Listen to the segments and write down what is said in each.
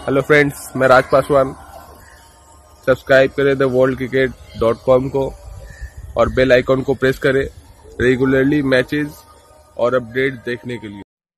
Hello friends, मैं Raj Paswan. Subscribe करें the world cricket .com को और बेल आइकॉन को प्रेस करें रेगुलरली मैचेस और अपडेट देखने के लिए।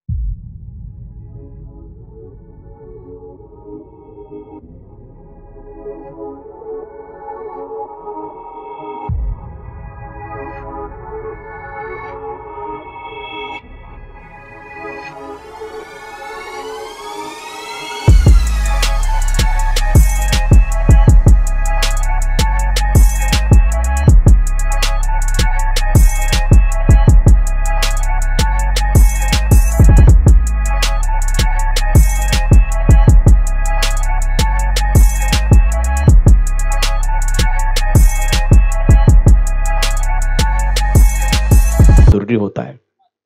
जरूरी होता है।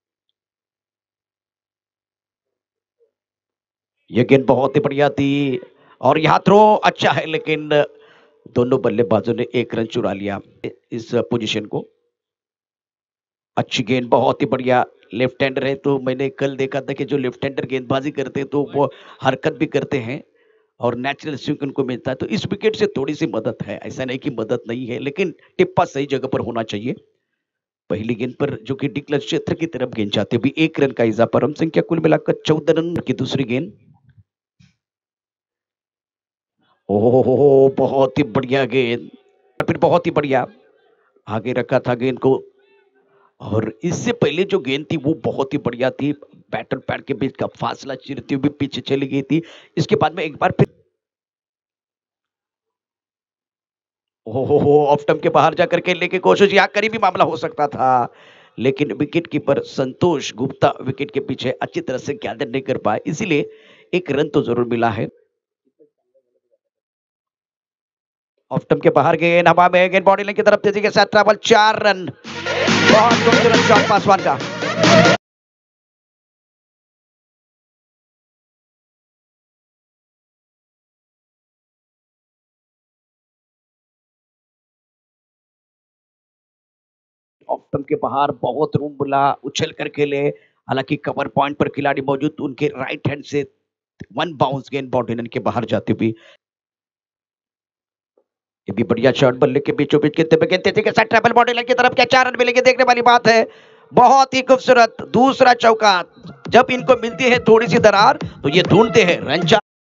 यह गेंद बहुत ही बढ़िया थी और यहां थ्रो अच्छा है, लेकिन दोनों बल्लेबाजों ने एक रन चुरा लिया इस पोजीशन को। अच्छी गेंद, बहुत ही बढ़िया। लेफ्ट हैंडर है तो मैंने कल देखा था कि जो लेफ्ट हैंडर गेंदबाजी करते हैं तो वो हरकत भी करते हैं और नेचुरल स्विंग उनको मिलता है। तो इस विकेट से थोड़ी सी मदद है, ऐसा नहीं कि मदद नहीं है, लेकिन टिप्पा सही जगह पर होना चाहिए। पहली गेंद पर जो कि डिक्लच क्षेत्र की तरफ गेंद जाते हुए 1 रन का इजाफा, रन संख्या कुल मिलाकर 14 रन की दूसरी गेंद। ओहो, बहुत ही बढ़िया गेंद, फिर बहुत ही बढ़िया आगे रखा था गेंद को। और इससे पहले जो गेंद थी वो बहुत ही बढ़िया थी, बैटर पैड के बीच का फासला चीरती हुई पीछे चली गई थी। इसके बाद में एक बार फिर ओहो, ऑफ स्टंप के बाहर जाकर के लेके कोशिश, यहाँ करीबी मामला हो सकता था, लेकिन wicket keeper Santosh Gupta wicket के पीछे अच्छी तरह से गैदर नहीं कर पाए, इसीलिए एक रन तो जरूर मिला है। ऑफ स्टंप के बाहर गेंद हवा में, गेंद बॉडी लाइन की तरफ तेजी के साथ ट्रैवल, 4 रन। बहुत खूबसूरत शॉट पासवान का। ऑफ स्टंप के बाहर बहुत रूम बुला, उछल कर खेले, हालांकि कवर पॉइंट पर खिलाड़ी मौजूद, उनके राइट हैंड से 1 बाउंस गेंद बॉडी लाइन के बाहर जाती हुई। ये भी बढ़िया शॉट, बल्ले के बीचों बीच तेजी के साथ ट्रैवल बॉडी लाइन की तरफ, क्या 4 रन मिलेंगे, देखने वाली बात है। बहुत ही खूबसूरत दूसरा चौका। जब इनको मिलती है थोड़ी सी दरार तो ये ढूंढते हैं रन।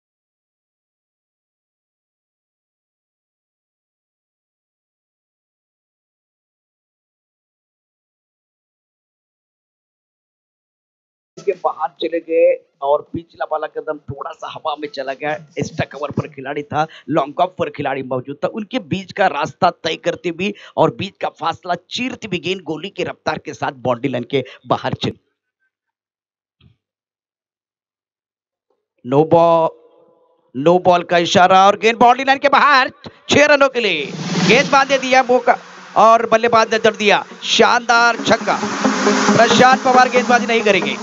के बाहर चले गए और पिछला वाला कदम थोड़ा सा हवा में चला गया। एक्स्ट्रा कवर पर खिलाड़ी था, लॉन्ग ऑफ पर खिलाड़ी मौजूद था, उनके बीच का रास्ता तय करते भी और बीच का फासला चीरती भी गेंद गोली की रफ्तार के साथ बाउंड्री लाइन के बाहर चली। नो बॉल का इशारा और गेंद बाउंड्री लाइन के बाहर, 6 रनों के लिए गेंद बांधे दिया मौका और बल्लेबाज ने जड़ दिया शानदार छक्का। प्रशांत पवार गेंदबाजी नहीं करेंगे।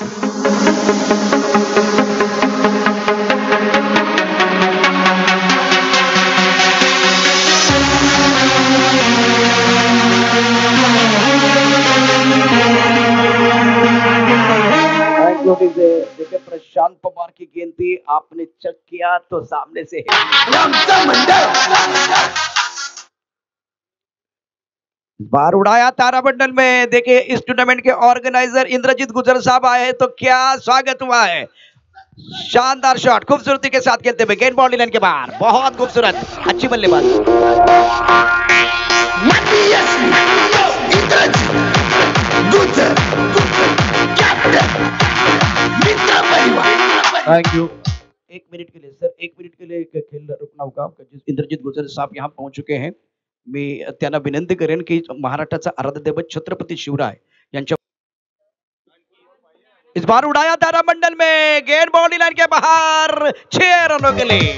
देखिए, प्रशांत पवार की गेंद थी, आपने चेक किया तो सामने से बार उड़ाया तारामंडल में। देखिए, इस टूर्नामेंट के ऑर्गेनाइजर इंद्रजीत गुजर साहब आए हैं तो क्या स्वागत हुआ है। शानदार शॉट, खूबसूरती के साथ खेलते हुए गेंद बाउंड्री लाइन के बाहर, बहुत खूबसूरत, अच्छी बल्लेबाजी। Thank you. 1 मिनट के लिए सर, 1 मिनट के लिए खेल रुकना होगा। इंद्रजीत गुजर साहब यहाँ पहुंच चुके हैं। मी त्यांना विनंती करेन की महाराष्ट्राचा आराध्य दैवत छत्रपति शिवराय यांच्या इस बार उड़ाया तारामंडल में, गेंद बाउंड्री लाइन के बाहर, 6 रनों के लिए।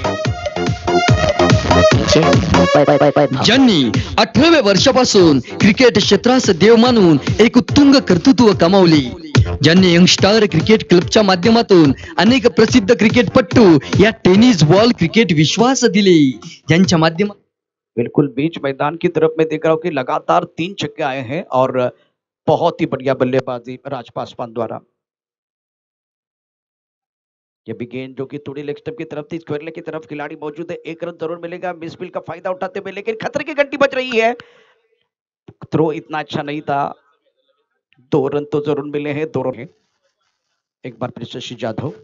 ज्यांनी 18व्या वर्षापासून क्रिकेट क्षेत्रास देव मानून एक उत्तुंग कर्तृत्व कमावली, ज्यांनी यंगस्टार क्रिकेट क्लबच्या माध्यमातून अनेक प्रसिद्ध क्रिकेटपट्टू या टेनिस बॉल क्रिकेट विश्वास दिले, ज्यांच्या माध्यमातून बिल्कुल बीच मैदान की तरफ मैं देख रहा हूं कि लगातार 3 छक्के आए हैं और बहुत ही बढ़िया बल्लेबाजी राज पासवान द्वारा। ये भी गेंद जो कि थोड़ी लेग स्टंप की तरफ थी, स्क्वायर लेग की तरफ खिलाड़ी मौजूद है, 1 रन जरूर मिलेगा मिसफील्ड का फायदा उठाते हुए, लेकिन खतरे की घंटी बज रही है। थ्रो इतना अच्छा नहीं था, 2 रन तो जरूर मिले हैं, 2 रन। एक बार फिर शशि जाधव,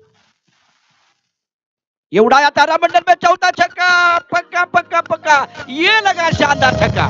ये उड़ाया तारामंडल में, चौथा छक्का, पक्का पक्का पक्का, ये लगा शानदार छक्का।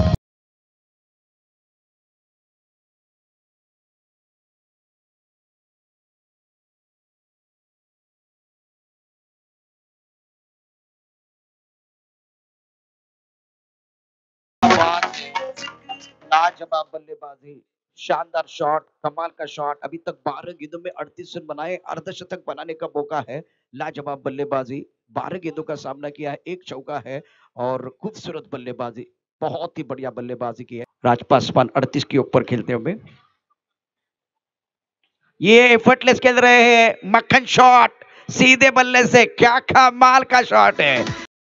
लाजवाब बल्लेबाजी, शानदार शॉट, कमाल का शॉट। अभी तक 12 गेंदों में 38 रन बनाए, अर्धशतक बनाने का मौका है। लाजवाब बल्लेबाजी, 12 गेंदों का सामना किया है, 1 चौका है और खूबसूरत बल्लेबाजी, बहुत ही बढ़िया बल्लेबाजी की है। राज पासवान 38 के ऊपर खेलते हुए, ये एफर्टलेस खेल रहे हैं, मक्खन शॉट सीधे बल्ले से, क्या कमाल का शॉट है।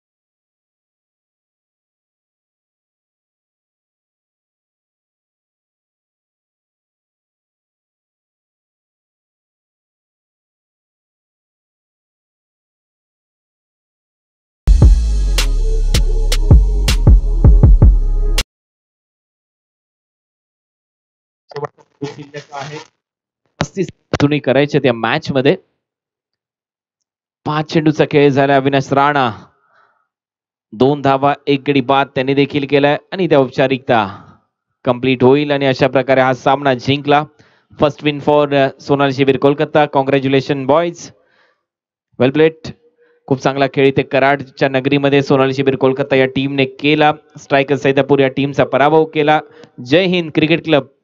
तुम्ही करायचे त्या मॅच मध्ये 5 चेंडूचा खेळ झाला. अविनाश राणा 2 धावा 1 गडी बाद त्यांनी देखील केलाय आणि त्या औपचारिकता कंप्लीट होईल आणि अशा प्रकारे हा सामना जिंकला. First win for Sonali Shibir Kolkata. Congratulation boys, well played. खूप चांगला खेळ इथे कराडच्या नगरीमध्ये सोनाली शिबीर कोलकाता या टीमने केला. स्ट्रायकर सैदापूर या टीमचा पराभव केला. जय हिंद क्रिकेट क्लब.